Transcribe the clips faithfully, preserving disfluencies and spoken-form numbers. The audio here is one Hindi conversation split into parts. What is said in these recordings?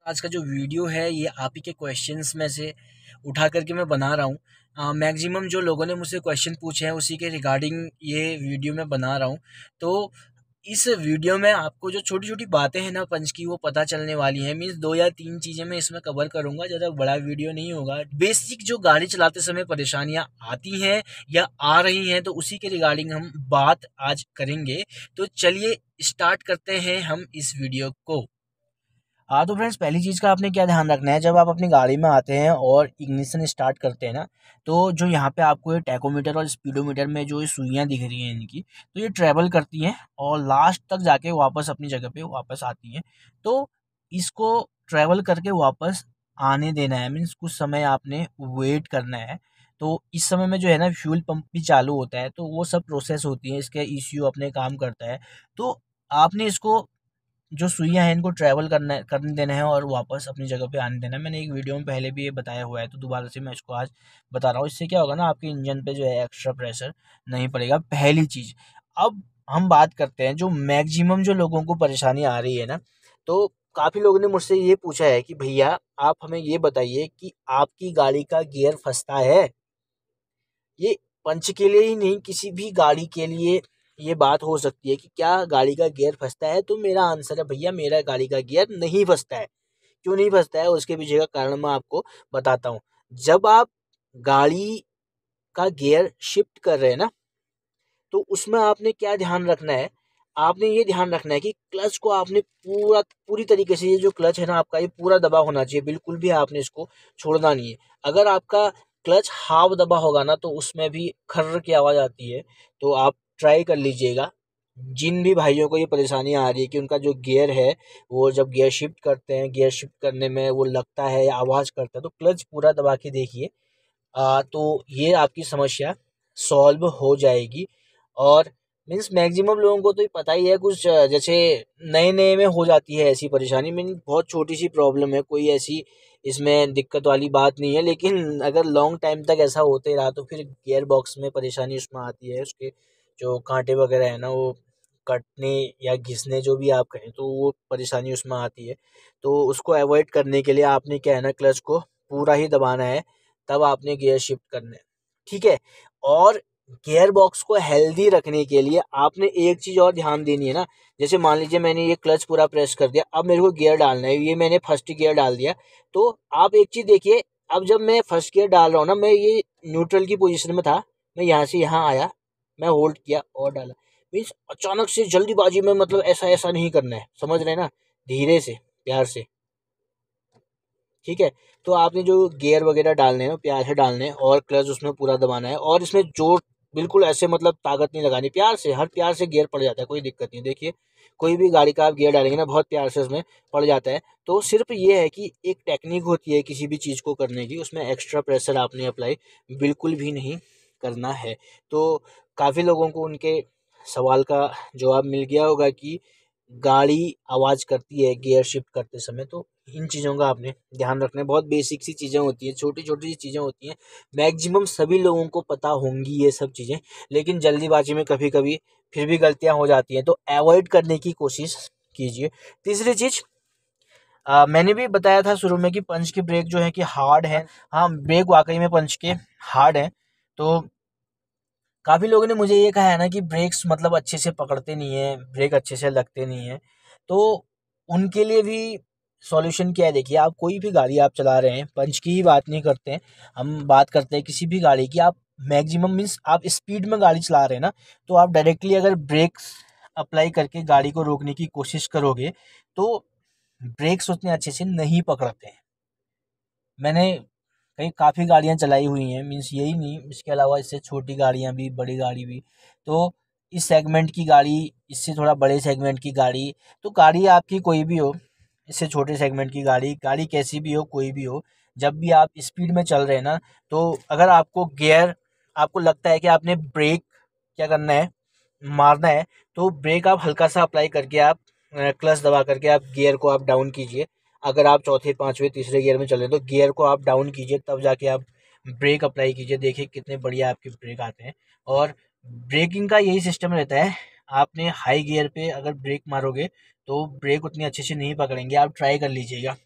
आज का जो वीडियो है ये आप ही के क्वेश्चंस में से उठा करके मैं बना रहा हूँ। मैक्सिमम जो लोगों ने मुझसे क्वेश्चन पूछे हैं उसी के रिगार्डिंग ये वीडियो मैं बना रहा हूँ। तो इस वीडियो में आपको जो छोटी छोटी बातें हैं ना पंच की वो पता चलने वाली हैं। मीन्स दो या तीन चीज़ें मैं इसमें कवर करूँगा, ज़्यादा बड़ा वीडियो नहीं होगा। बेसिक जो गाड़ी चलाते समय परेशानियाँ आती हैं या आ रही हैं तो उसी के रिगार्डिंग हम बात आज करेंगे। तो चलिए स्टार्ट करते हैं हम इस वीडियो को। हाँ तो फ्रेंड्स, पहली चीज़ का आपने क्या ध्यान रखना है, जब आप अपनी गाड़ी में आते हैं और इग्निशन स्टार्ट करते हैं ना, तो जो यहाँ पे आपको ये टैकोमीटर और स्पीडोमीटर में जो ये सुइयाँ दिख रही हैं इनकी, तो ये ट्रैवल करती हैं और लास्ट तक जाके वापस अपनी जगह पे वापस आती हैं। तो इसको ट्रैवल करके वापस आने देना है, मीन्स कुछ समय आपने वेट करना है। तो इस समय में जो है ना फ्यूल पंप भी चालू होता है, तो वो सब प्रोसेस होती है, इसका ई सी यू अपने काम करता है। तो आपने इसको जो सुइयाँ हैं इनको ट्रैवल करना करने देना है और वापस अपनी जगह पे आने देना है। मैंने एक वीडियो में पहले भी ये बताया हुआ है, तो दोबारा से मैं इसको आज बता रहा हूँ। इससे क्या होगा ना, आपके इंजन पे जो है एक्स्ट्रा प्रेशर नहीं पड़ेगा, पहली चीज़। अब हम बात करते हैं जो मैक्सिमम जो लोगों को परेशानी आ रही है ना, तो काफ़ी लोगों ने मुझसे ये पूछा है कि भैया आप हमें ये बताइए कि आपकी गाड़ी का गियर फंसता है। ये पंच के लिए ही नहीं, किसी भी गाड़ी के लिए ये बात हो सकती है कि क्या गाड़ी का गियर फंसता है। तो मेरा आंसर है भैया, मेरा गाड़ी का गियर नहीं फंसता है। क्यों नहीं फंसता है उसके पीछे का कारण मैं आपको बताता हूँ। जब आप गाड़ी का गियर शिफ्ट कर रहे हैं ना, तो उसमें आपने क्या ध्यान रखना है, आपने ये ध्यान रखना है कि क्लच को आपने पूरा पूरी तरीके से, ये जो क्लच है ना आपका, ये पूरा दबा होना चाहिए, बिल्कुल भी आपने इसको छोड़ना नहीं है। अगर आपका क्लच हाफ दबा होगा ना तो उसमें भी खर्र की आवाज़ आती है। तो आप ट्राई कर लीजिएगा, जिन भी भाइयों को ये परेशानी आ रही है कि उनका जो गियर है वो जब गियर शिफ्ट करते हैं, गियर शिफ्ट करने में वो लगता है या आवाज़ करता है, तो क्लच पूरा दबा के देखिए। आ, तो ये आपकी समस्या सॉल्व हो जाएगी। और मीन्स मैक्सिमम लोगों को तो ये पता ही है, कुछ अ, जैसे नए नए में हो जाती है ऐसी परेशानी। मीन बहुत छोटी सी प्रॉब्लम है, कोई ऐसी इसमें दिक्कत वाली बात नहीं है। लेकिन अगर लॉन्ग टाइम तक ऐसा होते रहा तो फिर गियर बॉक्स में परेशानी उसमें आती है, उसके जो कांटे वगैरह है ना वो कटने या घिसने, जो भी आप कहें, तो वो परेशानी उसमें आती है। तो उसको अवॉइड करने के लिए आपने क्या है ना, क्लच को पूरा ही दबाना है, तब आपने गियर शिफ्ट करना है, ठीक है। और गियर बॉक्स को हेल्दी रखने के लिए आपने एक चीज़ और ध्यान देनी है ना। जैसे मान लीजिए मैंने ये क्लच पूरा प्रेस कर दिया, अब मेरे को गियर डालना है, ये मैंने फर्स्ट गियर डाल दिया। तो आप एक चीज़ देखिए, अब जब मैं फर्स्ट गियर डाल रहा हूँ ना, मैं ये न्यूट्रल की पोजीशन में था, मैं यहाँ से यहाँ आया, मैं होल्ड किया और डाला। मीन्स अचानक से जल्दीबाजी में, मतलब ऐसा ऐसा नहीं करना है, समझ रहे हैं ना, धीरे से प्यार से, ठीक है। तो आपने जो गियर वगैरह डालने हैं प्यार से डालने हैं और क्लच उसमें पूरा दबाना है, और इसमें जोर बिल्कुल ऐसे, मतलब ताकत नहीं लगानी, प्यार से, हर प्यार से गियर पड़ जाता है, कोई दिक्कत नहीं। देखिए कोई भी गाड़ी का आप गियर डालेंगे ना, बहुत प्यार से उसमें पड़ जाता है। तो सिर्फ ये है कि एक टेक्निक होती है किसी भी चीज़ को करने की, उसमें एक्स्ट्रा प्रेशर आपने अप्लाई बिल्कुल भी नहीं करना है। तो काफ़ी लोगों को उनके सवाल का जवाब मिल गया होगा कि गाड़ी आवाज़ करती है गियर शिफ्ट करते समय। तो इन चीज़ों का आपने ध्यान रखना है, बहुत बेसिक सी चीज़ें होती हैं, छोटी छोटी सी चीज़ें होती हैं, मैक्सिमम सभी लोगों को पता होंगी ये सब चीज़ें। लेकिन जल्दीबाजी में कभी कभी फिर भी गलतियां हो जाती हैं, तो अवॉइड करने की कोशिश कीजिए। तीसरी चीज़, अ, मैंने भी बताया था शुरू में कि पंच की ब्रेक जो है कि हार्ड है। हाँ, ब्रेक वाकई में पंच के हार्ड है। तो काफ़ी लोगों ने मुझे ये कहा है ना कि ब्रेक्स मतलब अच्छे से पकड़ते नहीं है, ब्रेक अच्छे से लगते नहीं है। तो उनके लिए भी सॉल्यूशन क्या है, देखिए आप कोई भी गाड़ी आप चला रहे हैं, पंच की ही बात नहीं करते हैं, हम बात करते हैं किसी भी गाड़ी की। आप मैक्सिमम मीन्स आप स्पीड में गाड़ी चला रहे हैं ना, तो आप डायरेक्टली अगर ब्रेक्स अप्लाई करके गाड़ी को रोकने की कोशिश करोगे तो ब्रेक्स उतने अच्छे से नहीं पकड़ते हैं। मैंने कई काफ़ी गाड़ियाँ चलाई हुई हैं, मीन्स यही नहीं, इसके अलावा इससे छोटी गाड़ियाँ भी, बड़ी गाड़ी भी। तो इस सेगमेंट की गाड़ी, इससे थोड़ा बड़े सेगमेंट की गाड़ी, तो गाड़ी आपकी कोई भी हो, इससे छोटे सेगमेंट की गाड़ी, गाड़ी कैसी भी हो, कोई भी हो, जब भी आप स्पीड में चल रहे हैं ना, तो अगर आपको गियर, आपको लगता है कि आपने ब्रेक क्या करना है, मारना है, तो ब्रेक आप हल्का सा अप्लाई करके आप क्लच दबा करके आप गियर को आप डाउन कीजिए। अगर आप चौथे पाँचवें तीसरे गियर में चल रहे हैं तो गियर को आप डाउन कीजिए, तब जाके आप ब्रेक अप्लाई कीजिए। देखिए कितने बढ़िया आपके ब्रेक आते हैं। और ब्रेकिंग का यही सिस्टम रहता है, आपने हाई गियर पे अगर ब्रेक मारोगे तो ब्रेक उतनी अच्छे से नहीं पकड़ेंगे, आप ट्राई कर लीजिएगा।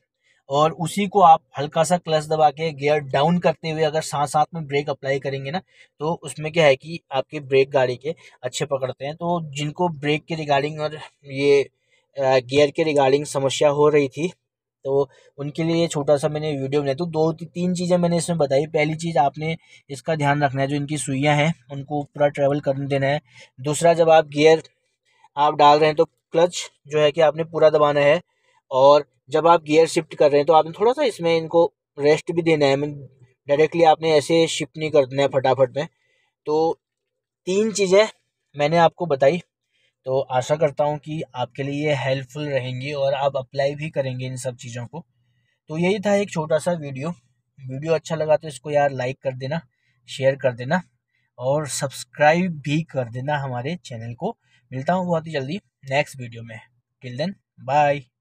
और उसी को आप हल्का सा क्लच दबा के गियर डाउन करते हुए अगर साथ साथ में ब्रेक अप्लाई करेंगे ना, तो उसमें क्या है कि आपके ब्रेक गाड़ी के अच्छे पकड़ते हैं। तो जिनको ब्रेक के रिगार्डिंग और ये गियर के रिगार्डिंग समस्या हो रही थी, तो उनके लिए ये छोटा सा मैंने वीडियो बनाया। तो दो तीन चीज़ें मैंने इसमें बताई। पहली चीज़, आपने इसका ध्यान रखना है, जो इनकी सुइयाँ हैं उनको पूरा ट्रेवल करने देना है। दूसरा, जब आप गियर आप डाल रहे हैं तो क्लच जो है कि आपने पूरा दबाना है, और जब आप गियर शिफ्ट कर रहे हैं तो आपने थोड़ा सा इसमें इनको रेस्ट भी देना है। डायरेक्टली आपने ऐसे शिफ्ट नहीं कर देना है फटाफट में। तो तीन चीज़ें मैंने आपको बताई, तो आशा करता हूँ कि आपके लिए ये हेल्पफुल रहेंगी और आप अप्लाई भी करेंगे इन सब चीज़ों को। तो यही था एक छोटा सा वीडियो। वीडियो अच्छा लगा तो इसको यार लाइक कर देना, शेयर कर देना और सब्सक्राइब भी कर देना हमारे चैनल को। मिलता हूँ बहुत ही जल्दी नेक्स्ट वीडियो में। Till then, bye.